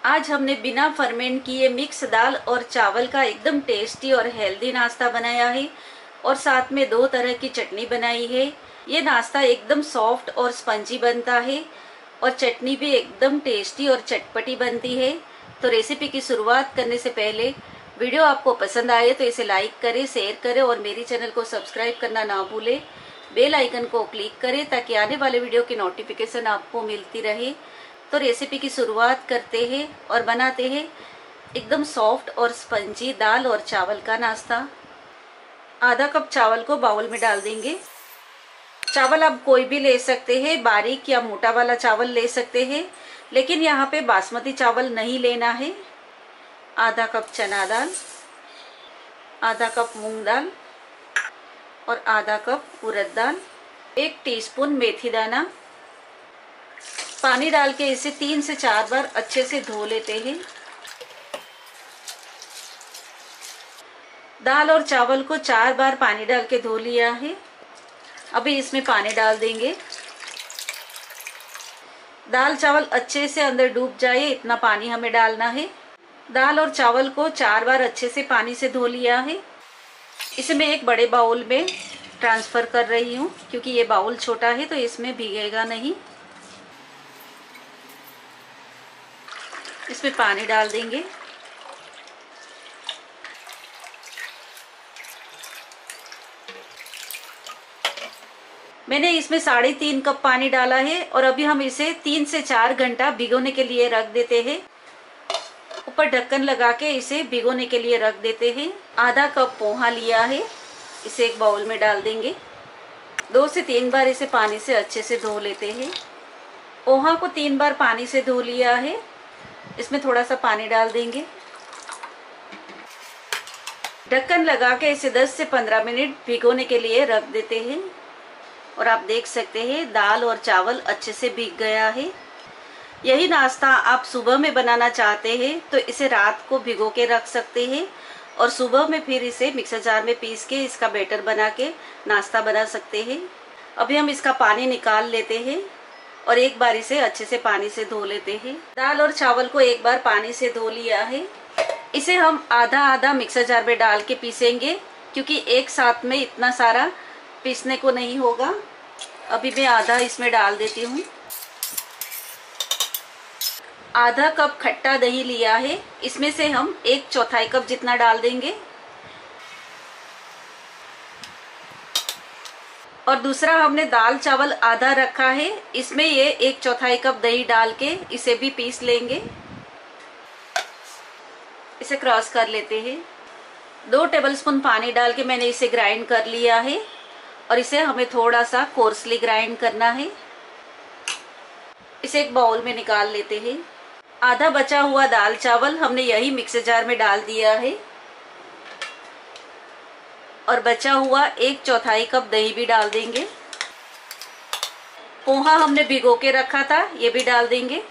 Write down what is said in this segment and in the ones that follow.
आज हमने बिना फर्मेंट किए मिक्स दाल और चावल का एकदम टेस्टी और हेल्दी नाश्ता बनाया है और साथ में 2 तरह की चटनी बनाई है। ये नाश्ता एकदम सॉफ्ट और स्पंजी बनता है और चटनी भी एकदम टेस्टी और चटपटी बनती है। तो रेसिपी की शुरुआत करने से पहले वीडियो आपको पसंद आए तो इसे लाइक करें, शेयर करें और मेरी चैनल को सब्सक्राइब करना ना भूलें। बेल आइकन को क्लिक करें ताकि आने वाले वीडियो की नोटिफिकेशन आपको मिलती रहे। तो रेसिपी की शुरुआत करते हैं और बनाते हैं एकदम सॉफ्ट और स्पंजी दाल और चावल का नाश्ता। आधा कप चावल को बाउल में डाल देंगे। चावल आप कोई भी ले सकते हैं, बारीक या मोटा वाला चावल ले सकते हैं, लेकिन यहाँ पे बासमती चावल नहीं लेना है। आधा कप चना दाल, आधा कप मूंग दाल और आधा कप उड़द दाल, 1 टीस्पून मेथी दाना। पानी डाल के इसे 3 से 4 बार अच्छे से धो लेते हैं। दाल और चावल को 4 बार पानी डाल के धो लिया है। अभी इसमें पानी डाल देंगे। दाल चावल अच्छे से अंदर डूब जाए इतना पानी हमें डालना है। दाल और चावल को 4 बार अच्छे से पानी से धो लिया है। इसे मैं एक बड़े बाउल में ट्रांसफर कर रही हूँ क्योंकि ये बाउल छोटा है तो इसमें भीगेगा नहीं। इसमें पानी डाल देंगे। मैंने इसमें 3.5 कप पानी डाला है और अभी हम इसे 3 से 4 घंटा भिगोने के लिए रख देते हैं। ऊपर ढक्कन लगा के इसे भिगोने के लिए रख देते हैं। आधा कप पोहा लिया है, इसे एक बाउल में डाल देंगे। 2 से 3 बार इसे पानी से अच्छे से धो लेते हैं। पोहा को 3 बार पानी से धो लिया है। इसमें थोड़ा सा पानी डाल देंगे। ढक्कन लगा के इसे 10 से 15 मिनट भिगोने के लिए रख देते हैं। और आप देख सकते हैं दाल और चावल अच्छे से भीग गया है। यही नाश्ता आप सुबह में बनाना चाहते हैं तो इसे रात को भिगो के रख सकते हैं और सुबह में फिर इसे मिक्सर जार में पीस के इसका बैटर बना के नाश्ता बना सकते हैं। अभी हम इसका पानी निकाल लेते हैं और एक बार इसे अच्छे से पानी से धो लेते हैं। दाल और चावल को एक बार पानी से धो लिया है। इसे हम आधा आधा मिक्सर जार में डाल के पीसेंगे क्योंकि एक साथ में इतना सारा पीसने को नहीं होगा। अभी मैं आधा इसमें डाल देती हूँ। आधा कप खट्टा दही लिया है, इसमें से हम 1/4 कप जितना डाल देंगे और दूसरा हमने दाल चावल आधा रखा है, इसमें ये 1/4 कप दही डाल के इसे भी पीस लेंगे। इसे क्रॉस कर लेते हैं। 2 टेबलस्पून पानी डाल के मैंने इसे ग्राइंड कर लिया है और इसे हमें थोड़ा सा कोर्सली ग्राइंड करना है। इसे एक बाउल में निकाल लेते हैं। आधा बचा हुआ दाल चावल हमने यही मिक्सर जार में डाल दिया है और बचा हुआ 1/4 कप दही भी डाल देंगे। पोहा हमने भिगो के रखा था, ये भी डाल देंगे।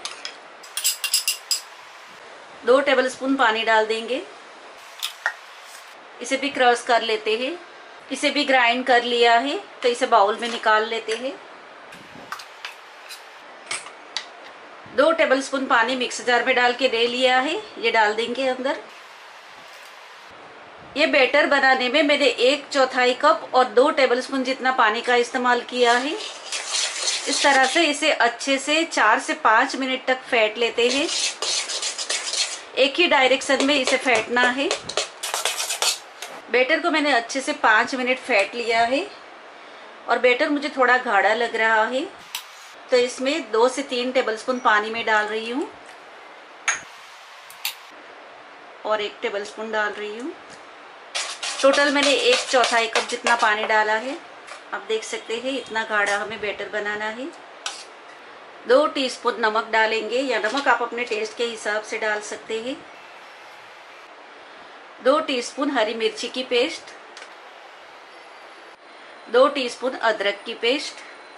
2 टेबलस्पून पानी डाल देंगे। इसे भी क्रॉस कर लेते हैं। इसे भी ग्राइंड कर लिया है तो इसे बाउल में निकाल लेते हैं। 2 टेबलस्पून पानी मिक्सर जार में डाल के ले लिया है, ये डाल देंगे अंदर। ये बैटर बनाने में मैंने 1/4 कप और 2 टेबलस्पून जितना पानी का इस्तेमाल किया है। इस तरह से इसे अच्छे से 4 से 5 मिनट तक फेंट लेते हैं। एक ही डायरेक्शन में इसे फेंटना है। बैटर को मैंने अच्छे से 5 मिनट फेंट लिया है और बैटर मुझे थोड़ा गाढ़ा लग रहा है तो इसमें 2 से 3 टेबलस्पून पानी में डाल रही हूँ और 1 टेबलस्पून डाल रही हूँ। टोटल मैंने 1/4 कप जितना पानी डाला है। आप देख सकते हैं इतना गाढ़ा हमें बैटर बनाना है। 2 टीस्पून नमक डालेंगे या नमक आप अपने टेस्ट के हिसाब से डाल सकते हैं। 2 टीस्पून हरी मिर्ची की पेस्ट, 2 टीस्पून अदरक की पेस्ट,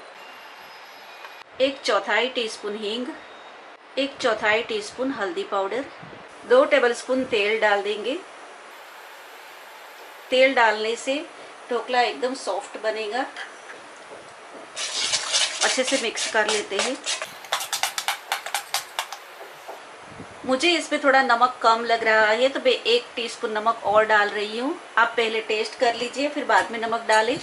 1/4 टीस्पून हींग, 1/4 टीस्पून हल्दी पाउडर, 2 टेबलस्पून तेल डाल देंगे। तेल डालने से ढोकला एकदम सॉफ्ट बनेगा। अच्छे से मिक्स कर लेते हैं। मुझे इसमें थोड़ा नमक कम लग रहा है तो मैं 1 टीस्पून नमक और डाल रही हूँ। आप पहले टेस्ट कर लीजिए, फिर बाद में नमक डालें।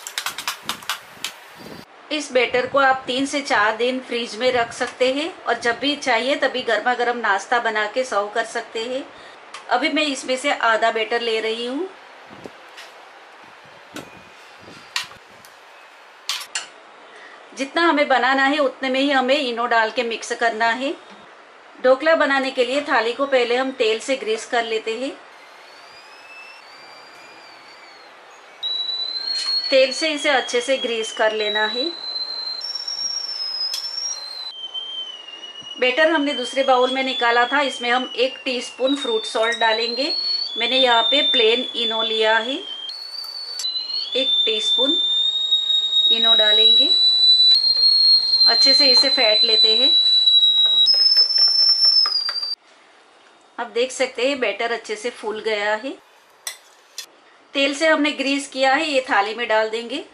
इस बैटर को आप 3 से 4 दिन फ्रीज में रख सकते हैं और जब भी चाहिए तभी गर्मा गर्म नाश्ता बना के सर्व कर सकते हैं। अभी मैं इसमें से आधा बैटर ले रही हूँ। जितना हमें बनाना है उतने में ही हमें इनो डाल के मिक्स करना है। ढोकला बनाने के लिए थाली को पहले हम तेल से ग्रीस कर लेते हैं। तेल से इसे अच्छे से ग्रीस कर लेना है। बैटर हमने दूसरे बाउल में निकाला था, इसमें हम 1 टीस्पून फ्रूट सॉल्ट डालेंगे। मैंने यहाँ पे प्लेन इनो लिया है। 1 टीस्पून इनो डालेंगे। अच्छे से इसे फेंट लेते हैं। आप देख सकते हैं बैटर अच्छे से फूल गया है। तेल से हमने ग्रीस किया है, ये थाली में डाल देंगे।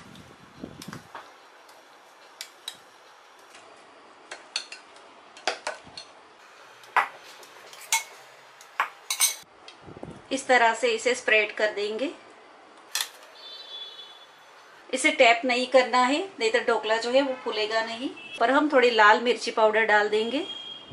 इस तरह से इसे स्प्रेड कर देंगे। इसे टैप नहीं करना है, नहीं तो ढोकला जो है वो फूलेगा नहीं। पर हम थोड़ी लाल मिर्ची पाउडर डाल देंगे।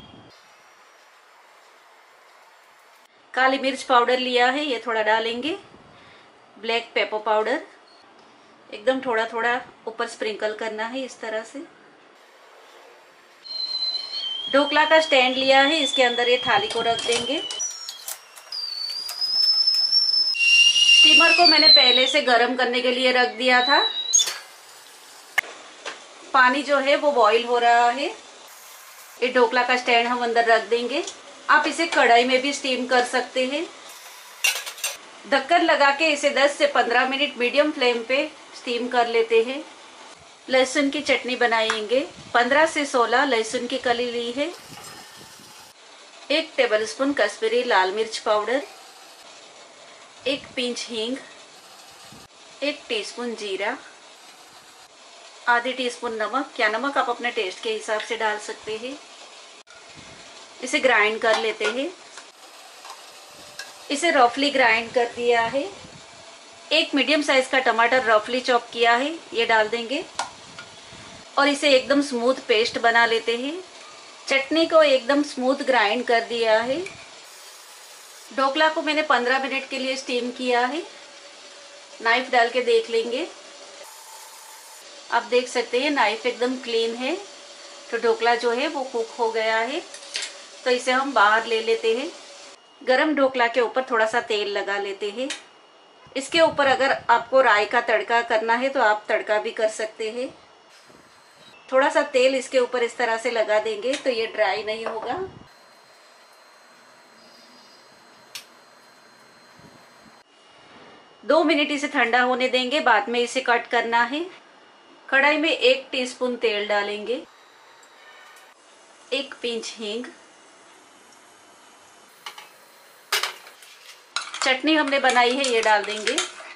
काली मिर्च पाउडर लिया है, ये थोड़ा डालेंगे। ब्लैक पेपर पाउडर एकदम थोड़ा थोड़ा ऊपर स्प्रिंकल करना है इस तरह से। ढोकला का स्टैंड लिया है, इसके अंदर ये थाली को रख देंगे। स्टीमर को मैंने पहले से गर्म करने के लिए रख दिया था। पानी जो है वो बॉईल हो रहा है। ये ढोकला का स्टैंड हम अंदर रख देंगे। आप इसे कढ़ाई में भी स्टीम कर सकते हैं। ढक्कन लगा के इसे 10 से 15 मिनट मीडियम फ्लेम पे स्टीम कर लेते हैं। लहसुन की चटनी बनाएंगे। 15 से 16 लहसुन की कली ली है। 1 टेबलस्पून कश्मीरी लाल मिर्च पाउडर, 1 पिंच हींग, 1 टीस्पून जीरा, आधी टीस्पून नमक। क्या नमक आप अपने टेस्ट के हिसाब से डाल सकते हैं। इसे ग्राइंड कर लेते हैं। इसे रफली ग्राइंड कर दिया है। 1 मीडियम साइज का टमाटर रफली चॉप किया है, ये डाल देंगे और इसे एकदम स्मूथ पेस्ट बना लेते हैं। चटनी को एकदम स्मूथ ग्राइंड कर दिया है। ढोकला को मैंने 15 मिनट के लिए स्टीम किया है। नाइफ डाल के देख लेंगे। आप देख सकते हैं नाइफ एकदम क्लीन है, तो ढोकला जो है वो कुक हो गया है। तो इसे हम बाहर ले लेते हैं। गरम ढोकला के ऊपर थोड़ा सा तेल लगा लेते हैं। इसके ऊपर अगर आपको राई का तड़का करना है तो आप तड़का भी कर सकते हैं। थोड़ा सा तेल इसके ऊपर इस तरह से लगा देंगे तो ये ड्राई नहीं होगा। दो मिनट इसे ठंडा होने देंगे, बाद में इसे कट करना है। कढ़ाई में 1 टीस्पून तेल डालेंगे, 1 पिंच हींग, चटनी हमने बनाई है ये डाल देंगे।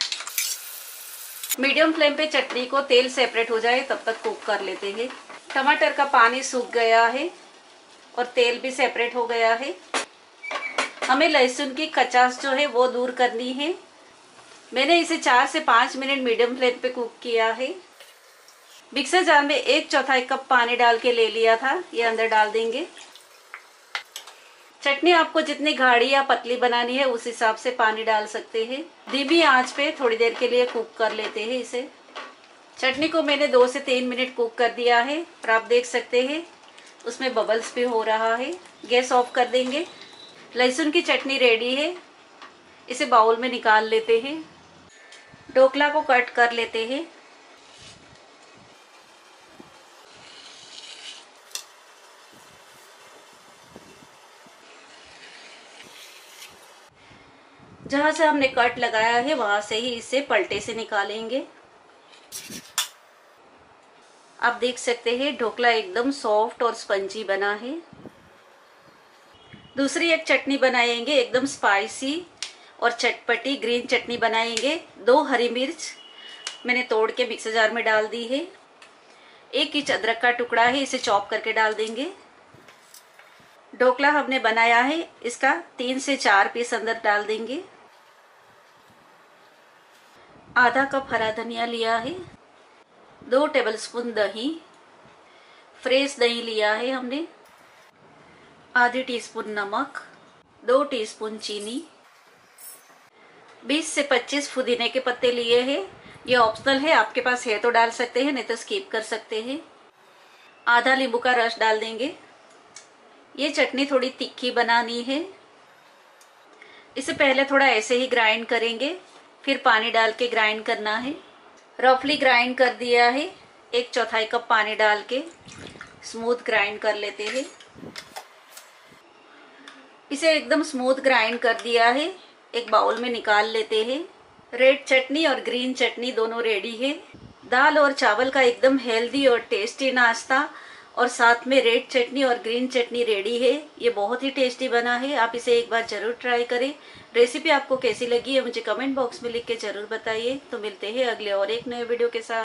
मीडियम फ्लेम पे चटनी को तेल सेपरेट हो जाए तब तक कुक कर लेते हैं। टमाटर का पानी सूख गया है और तेल भी सेपरेट हो गया है। हमें लहसुन की कचास जो है वो दूर करनी है। मैंने इसे 4 से 5 मिनट मीडियम फ्लेम पे कुक किया है। मिक्सर जार में 1/4 कप पानी डाल के ले लिया था, ये अंदर डाल देंगे। चटनी आपको जितनी गाढ़ी या पतली बनानी है उस हिसाब से पानी डाल सकते हैं। धीमी आंच पे थोड़ी देर के लिए कुक कर लेते हैं इसे। चटनी को मैंने 2 से 3 मिनट कुक कर दिया है और आप देख सकते हैं उसमें बबल्स भी हो रहा है। गैस ऑफ कर देंगे। लहसुन की चटनी रेडी है, इसे बाउल में निकाल लेते हैं। ढोकला को कट कर लेते हैं। जहां से हमने कट लगाया है वहां से ही इसे पलटे से निकालेंगे। आप देख सकते हैं ढोकला एकदम सॉफ्ट और स्पंजी बना है। दूसरी एक चटनी बनाएंगे, एकदम स्पाइसी और चटपटी ग्रीन चटनी बनाएंगे। 2 हरी मिर्च मैंने तोड़ के मिक्सर जार में डाल दी है। 1 इंच अदरक का टुकड़ा है, इसे चॉप करके डाल देंगे। ढोकला हमने बनाया है, इसका 3 से 4 पीस अंदर डाल देंगे। आधा कप हरा धनिया लिया है, 2 टेबलस्पून दही, फ्रेश दही लिया है हमने, आधी टीस्पून नमक, 2 टीस्पून चीनी, 20 से 25 पुदीने के पत्ते लिए हैं। ये ऑप्शनल है, आपके पास है तो डाल सकते हैं, नहीं तो स्किप कर सकते हैं। आधा नींबू का रस डाल देंगे। ये चटनी थोड़ी तीखी बनानी है, इसे पहले थोड़ा ऐसे ही ग्राइंड करेंगे, फिर पानी डाल के ग्राइंड करना है। रफली ग्राइंड कर दिया है, 1/4 कप पानी डाल के स्मूथ ग्राइंड कर लेते हैं। इसे एकदम स्मूथ ग्राइंड कर दिया है, एक बाउल में निकाल लेते हैं। रेड चटनी और ग्रीन चटनी दोनों रेडी है। दाल और चावल का एकदम हेल्दी और टेस्टी नाश्ता और साथ में रेड चटनी और ग्रीन चटनी रेडी है। ये बहुत ही टेस्टी बना है, आप इसे एक बार जरूर ट्राई करें। रेसिपी आपको कैसी लगी है मुझे कमेंट बॉक्स में लिख के जरूर बताइए। तो मिलते हैं अगले और एक नए वीडियो के साथ।